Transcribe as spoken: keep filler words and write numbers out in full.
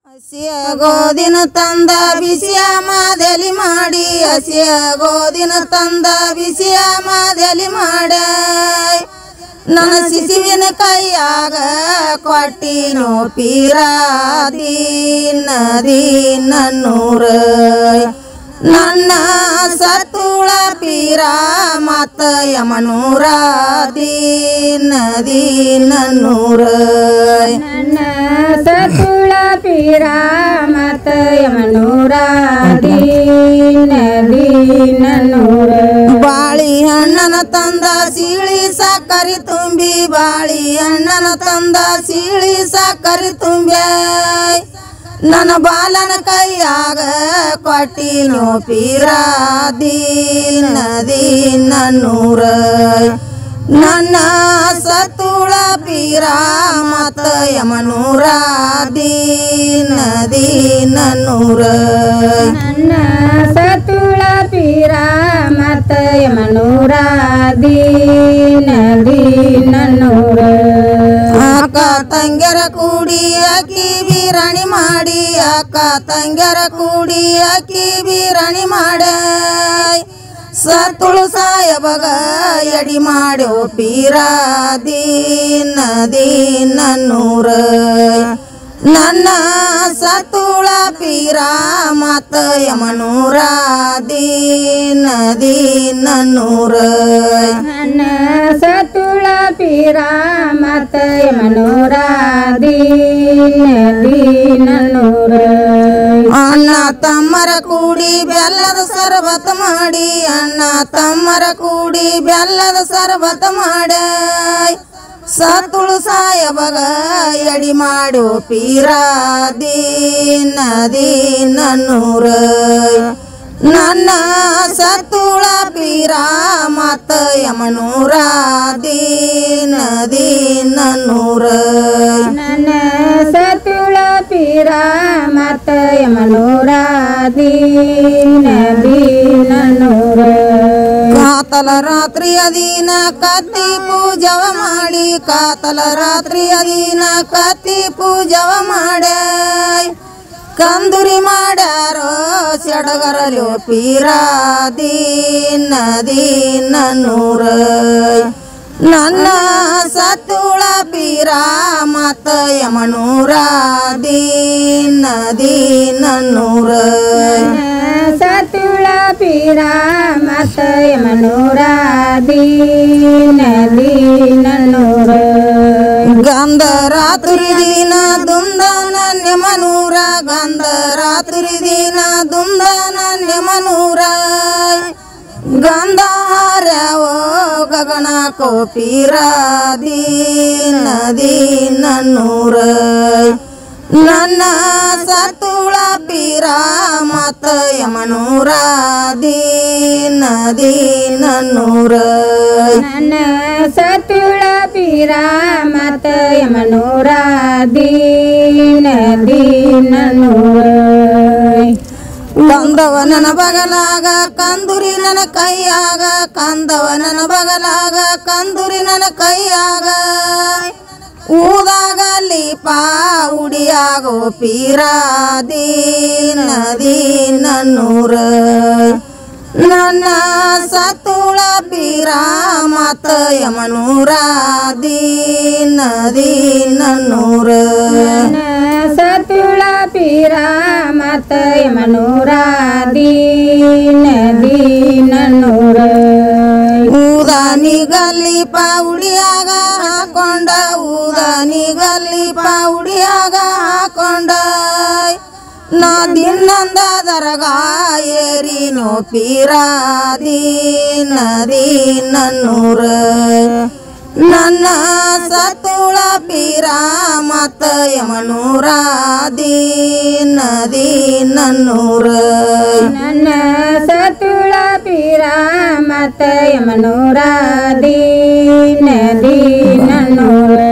ಹಸಿಯ ಗೋದಿನ ತಂದ ಬಿಸಿಯ ಮಾದಲಿ ಮಾಡಿ ಹಸಿಯ ಗೋದಿನ ತಂದ ಬಿಸಿಯ ಮಾದಲಿ ಮಾಡ ನನ್ನ ಶಿಶುವಿನ ಕೈಯಾಗ ಕೊಟ್ಟಿನೋ ಪೀರ ದೀನ ದೀನ ನೂರ ನನ್ನ ಸತ್ತುಳ ಪೀರ ಮತ್ತ ಯಮನೂರ ದೀನ ದೀನ ನೂರ ನನ್ನ ಸತ್ತುಳ ಪೀರ ಮತ್ತ ಯಮನೂರ ದೀನ ದೀನ ನೂರ ಬಾಳಿ ಹಣ್ಣನ ತಂದ ಸೀಳಿ ಸಕ್ಕರಿ ತುಂಬಿ ಬಾಳಿ ಹಣ್ಣನ ತಂದ ಸೀಳಿ ಸಕ್ಕರಿ ತುಂಬಿ ನನ್ನ ಬಾಲನ ಕೈಯಾಗ ಕೊಟ್ಟಿನೋ ಪೀರ ದೀನ ದೀನ ನೂರ ನನ್ನ ಸತ್ತುಳ ಪೀರ ಮತ್ತ ಯಮನೂರ ದೀನ ದೀನ ನೂರ ನನ್ನ ಸತ್ತುಳ ಪೀರ ಮತ್ತ ಯಮನೂರ ದೀನ ದೀನ ನೂರ ಅಕ್ಕ ತಂಗ್ಯರ ಕೂಡಿ ಅಕ್ಕಿ ಬೀರಣಿ ಮಾಡಿ ಅಕ್ಕ ತಂಗ್ಯರ ಕೂಡಿ ಅಕ್ಕಿ ಬೀರಣಿ ಮಾಡ ಸತ್ತುಳು ಸಾಯಬಗ ಎಡಿ ಮಾಡೋ ಪೀರ ದೀನ ದೀನ ನೂರ ನನ್ನ ಸತ್ತುಳ ಪೀರ ಮತ್ತ ಯಮನೂರ ದೀನ ದೀನ ನೂರ ನನ್ನ ಸತ್ತುಳ ಪೀರ ಮತ್ತ ಯಮನೂರ ದೀನ ದೀನ ನೂರ ಅಣ್ಣ ತಮ್ಮರ ಕೂಡಿ ಬೆಲ್ಲದ ಸರ್ಬತ ಮಾಡಿ ಅಣ್ಣ ತಮ್ಮರ ಕೂಡಿ ಬೆಲ್ಲದ ಸರ್ಬತ ಮಾಡ ಸತ್ತುಳು ಸಾಯಬಗ ಎಡಿ ಮಾಡೋ ಪೀರ ದೀನ ದೀನ ನೂರ ನನ್ನ ಸತ್ತುಳ ಪೀರ ಮತ್ತ ಯಮನೂರ ದೀನ ದೀನ ನೂರ ನನ್ನ ಸತ್ತುಳ ಪೀರ ಮತ್ತ ಯಮನೂರ ದೀನ ದೀನ ನೂರ ಕಾತಲ ರಾತ್ರಿಯ ದಿನ ಕತ್ತಿ ಪೂಜವ ಮಾಡಿ ಕಾತಲ ರಾತ್ರಿಯ ದಿನ ಕತ್ತಿ ಪೂಜವ ಮಾಡ ಕಂದುರಿ ಮಾಡಾರೋ ಸಡಗರಲು ಪೀರ ದೀನ ದೀನ ನೂರ ನನ್ನ ಸತ್ತುಳ ಪೀರ ಮತ್ತ ಯಮನೂರ ದೀನ ದೀನ ನೂರ ಸತ್ತುಳ ಪೀರ ಮತ್ತ ಯಮನೂರ ದೀನ ದೀನ ನೂರ ಗಂಧ ರಾತ್ರಿ ದಿನ ದುಂದ ನನ್ನ ಮನೂರ ಗಂಧ ರಾತ್ರಿ ದಿನ ದುಂದ ನನ್ನ ಮನೂರ ಗಂಧಾರವೋ ಗಗನ ಕೋಪೀರ ದೀನ ದೀನ ನೂರ ನನ್ನ ಸತ್ತುಳ ಪೀರ ಮತ್ತ ಯಮನೂರ ದೀನ ದೀನ ನೂರ ನನ್ನ ಸತ್ತುಳ ಪೀರ ಮತ್ತ ಯಮನೂರ ದೀನ ದೀನ ನೂರ ಕಂದವ ನನ್ನ ಬಗಲಾಗ ಕಂದುರಿ ನನ್ನ ಕೈಯಾಗ ಕಂದವ ನನ್ನ ಬಗಲಾಗ ಕಂದುರಿ ನನ್ನ ಕೈಯಾಗ ಊದಾಗಲಿ ಪಾ ಉಡಿಯಾಗೋ ಪೀರ ದೀನ ದೀನ ನೂರ ನನ್ನ ಸತ್ತುಳ ಪೀರ ಮತ್ತ ಯಮನೂರ ದೀನ ದೀನ ನೂರ ಸತ್ತುಳ ಪೀರ ಮತ್ತ ಯಮನೂರ ದೀನ ದೀನ ನೂರ ಊದಾನಿಗಲ್ಲಿ ಪಾವುಡಿಯಾಗ ಹಾಕೊಂಡ ಊದಾನಿಗಲ್ಲಿ ಪಾವುಡಿಯಾಗ ಹಾಕೊಂಡ ನಾ ದಿನ್ನಂದ ದರಗ ಏರಿನೋ ಪೀರ ದೀನ ದೀನ ನೂರ ನನ್ನ ಸತ್ತುಳ ಪೀರ ಮತ್ತ ಯಮನೂರ ದೀನ ದೀನ ನೂರ ನನ್ನ ಸತ್ತುಳ ಪೀರ ಮತ್ತ ಯಮನೂರ ದೀನ ದೀನ ನೂರ